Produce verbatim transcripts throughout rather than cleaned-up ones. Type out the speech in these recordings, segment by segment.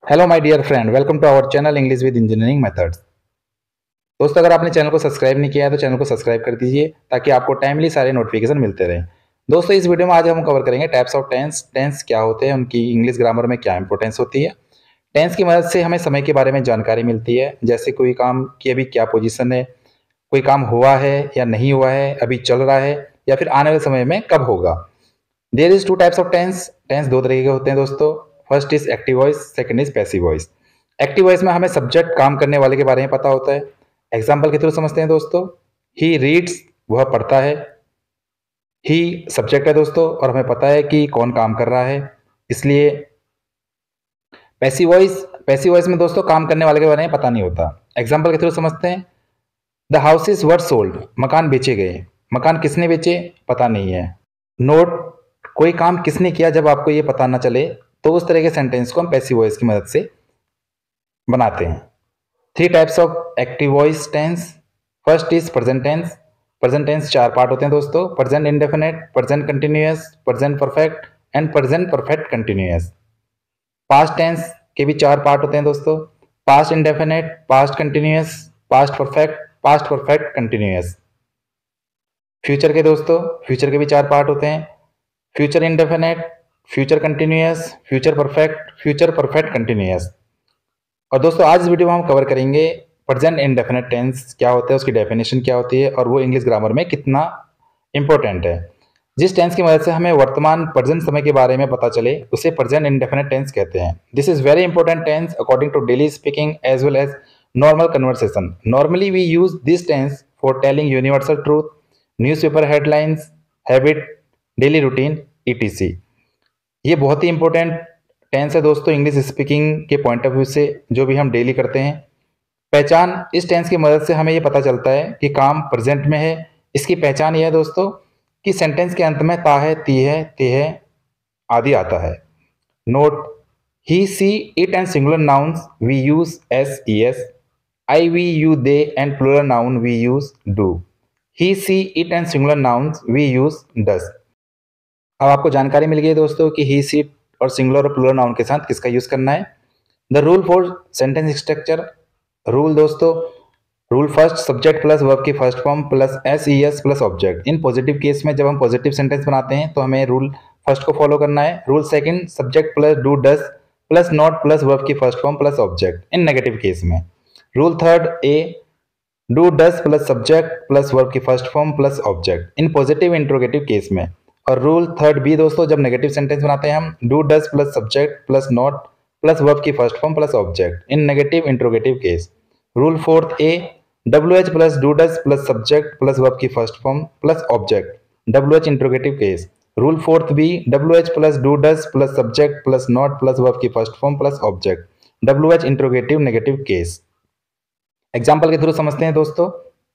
Hello my dear friend, welcome to our channel English with engineering methods. दोस्तों, अगर आपने channel को subscribe नहीं किया है तो चैनल को सब्सक्राइब कर दीजिए ताकि आपको टाइमली सारे नोटिफिकेशन मिलते रहें। दोस्तों, इस वीडियो में आज हम कवर करेंगे टाइप्स ऑफ टेंस। टेंस क्या होते हैं, उनकी इंग्लिश ग्रामर में क्या इंपॉर्टेंस होती है। टेंस की मदद से हमें समय के बारे में जानकारी मिलती है, जैसे कोई काम की अभी क्या पोजीशन है, कोई काम हुआ है या नहीं हुआ है, अभी चल रहा है या फिर आने वाले समय में कब होगा। There is two types of tense. Tense दो तरीके के होते हैं दोस्तों। First is active voice, second is passive voice. Active voice में हमें सब्जेक्ट काम करने वाले के बारे में पता होता है। एग्जाम्पल के थ्रू समझते हैं दोस्तों। ही रीड्स, वह पढ़ता है। ही सब्जेक्ट है दोस्तों और हमें पता है कि कौन काम कर रहा है, इसलिए पैसिव वॉइस पैसिव वॉइस में दोस्तों काम करने वाले के बारे में पता नहीं होता। एग्जाम्पल के थ्रू समझते हैं। द हाउसेज वर सोल्ड, मकान बेचे गए। मकान किसने बेचे, पता नहीं है। नोट, कोई काम किसने किया जब आपको ये पता ना चले, तो उस तरह के सेंटेंस को हम पैसिव वॉइस की मदद से बनाते हैं। Three types of active voice tense. First is present tense. Present tense चार पार्ट होते हैं दोस्तों। Present indefinite, present continuous, present perfect and present perfect continuous. Past tense के भी चार पार्ट होते हैं दोस्तों। Past indefinite, past continuous, past perfect, past perfect continuous. Future के दोस्तों फ्यूचर के भी चार पार्ट होते हैं। Future indefinite, future continuous, future perfect, future perfect continuous. और दोस्तों, आज इस वीडियो में हम कवर करेंगे प्रेजेंट इंडेफिनिट टेंस क्या होता है, उसकी डेफिनेशन क्या होती है और वो इंग्लिश ग्रामर में कितना इंपॉर्टेंट है। जिस टेंस की मदद से हमें वर्तमान प्रेजेंट समय के बारे में पता चले उसे प्रेजेंट इंडेफिनिट टेंस कहते हैं। This is very important tense according to daily speaking as well as normal conversation. Normally we use this tense for telling universal truth, newspaper headlines, habit, daily routine, E T C. ये बहुत ही important tense है दोस्तों English speaking के point of view से, जो भी हम डेली करते हैं। पहचान, इस टेंस की मदद से हमें ये पता चलता है कि काम प्रेजेंट में है। इसकी पहचान यह है दोस्तों कि सेंटेंस के अंत में ता है, ती है, ते है आदि आता है। Note, he, she, it and singular nouns we use S, E S. I, we, you, they and plural noun we use do. He, she, it and singular nouns we use does. अब आपको जानकारी मिल गई दोस्तों कि ही, सी और singular और plural noun के साथ किसका यूज करना है। The rule for sentence structure. Rule दोस्तों, rule first subject plus verb की first form plus S, E S plus object. In positive case में जब हम पॉजिटिव सेंटेंस बनाते हैं तो हमें रूल फर्स्ट को फॉलो करना है। Rule second subject plus do does plus not plus verb की first form plus object in negative case में। Rule third A do does plus subject plus verb की first form plus object in positive interrogative case में। और rule third B दोस्तों, जब negative sentence बनाते हैं हम do does plus subject plus not plus verb की first form plus object in negative interrogative case. Rule fourth A W H plus do does plus subject plus verb की first form plus object W H interrogative case. Rule fourth B W H plus do does plus subject plus not plus verb की first form plus object W H interrogative negative case. Example के through समझते हैं दोस्तों।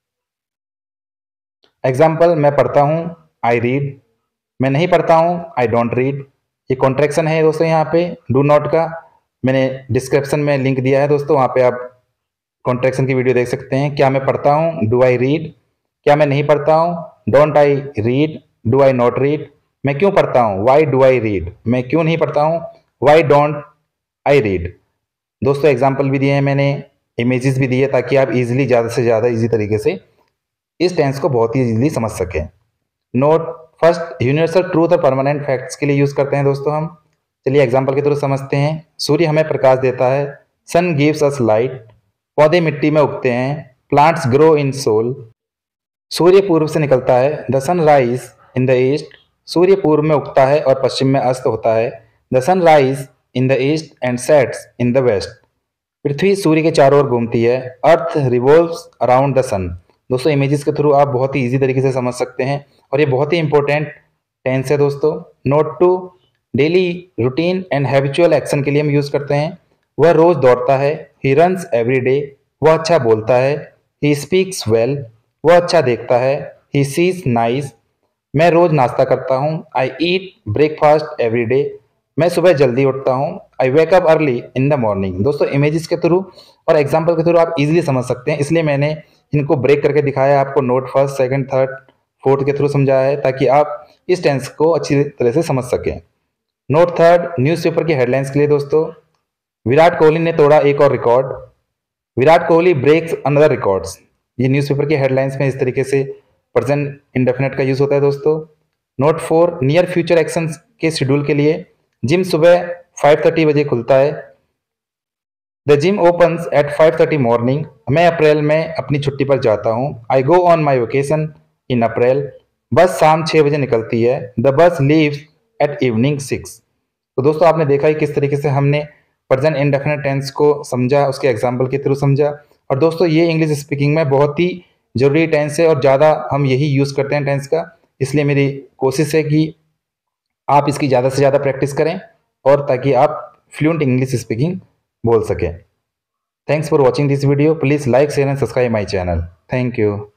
Example, मैं पढ़ता हूं, I read. मैं नहीं पढ़ता हूं, आई डोंट रीड। ये कॉन्ट्रैक्शन है दोस्तों यहाँ पे डू नॉट का। मैंने डिस्क्रिप्शन में लिंक दिया है दोस्तों, वहाँ पे आप कॉन्ट्रैक्शन की वीडियो देख सकते हैं। क्या मैं पढ़ता हूँ, डू आई रीड। क्या मैं नहीं पढ़ता हूँ, don't I read, do I not read. मैं क्यों पढ़ता हूँ, वाई डू आई रीड। मैं क्यों नहीं पढ़ता हूँ, वाई डोंट आई रीड। दोस्तों, एग्जाम्पल भी दिए हैं मैंने, इमेजेस भी दिए ताकि आप इजीली ज़्यादा से ज़्यादा इजी तरीके से इस टेंस को बहुत ही इजीली समझ सकें। नोट, फर्स्ट यूनिवर्सल ट्रूथ और परमानेंट फैक्ट्स के लिए यूज करते हैं दोस्तों हम। चलिए एग्जाम्पल के थ्रू समझते हैं। सूर्य हमें प्रकाश देता है, सन गिव्स अस लाइट। पौधे मिट्टी में उगते हैं, प्लांट्स ग्रो इन सोल। सूर्य पूर्व से निकलता है, the sun rise in the east. सूर्य पूर्व में उगता है और पश्चिम में अस्त होता है, the sun rise in the east and sets in the west. पृथ्वी सूर्य के चारों ओर घूमती है, earth revolves around the sun. दोस्तों, इमेजेस के थ्रू आप बहुत ही इजी तरीके से समझ सकते हैं और ये बहुत ही इंपॉर्टेंट टेंस है दोस्तों। Note two, daily routine and habitual action के लिए हम यूज करते हैं। वह रोज दौड़ता है, ही रन्स एवरी डे। वह अच्छा बोलता है, ही स्पीक्स वेल। वह अच्छा देखता है, ही सीज नाइस। मैं रोज नाश्ता करता हूँ, I eat breakfast every day. मैं सुबह जल्दी उठता हूँ, I wake up early in the morning. दोस्तों, इमेजेस के थ्रू और एग्जाम्पल के थ्रू आप इजीली समझ सकते हैं, इसलिए मैंने इनको ब्रेक करके दिखाया है आपको। Note first, second, third, fourth के थ्रू समझाया है ताकि आप इस टेंस को अच्छी तरह से समझ सकें। नोट थर्ड, न्यूज़पेपर की हेडलाइंस के लिए दोस्तों। विराट कोहली ने तोड़ा एक और रिकॉर्ड। Virat Kohli breaks another records. ये न्यूज़पेपर की हेडलाइंस में इस तरीके से प्रेजेंट इंडेफिनेट का यूज होता है दोस्तों। Note four, near future action के शेड्यूल के लिए जिम सुबह फाइव थर्टी बजे खुलता है। The gym opens at five thirty morning. मैं अप्रैल में अपनी छुट्टी पर जाता हूँ। I go on my vacation in April. Bus शाम छः बजे निकलती है। The bus leaves eight evening six. तो दोस्तों आपने देखा ही किस तरीके से हमने प्रेजेंट इंडेफिनिट टेंस को समझा, उसके एग्जाम्पल के थ्रू समझा। और दोस्तों ये इंग्लिश स्पीकिंग में बहुत ही जरूरी टेंस है और ज़्यादा हम यही यूज़ करते हैं टेंस का। इसलिए मेरी कोशिश है कि आप इसकी ज़्यादा से ज़्यादा प्रैक्टिस करें और ताकि आप फ्लुएंट इंग्लिश स्पीकिंग बोल सकें। Thanks for watching this video. Please like, share and subscribe my channel. Thank you.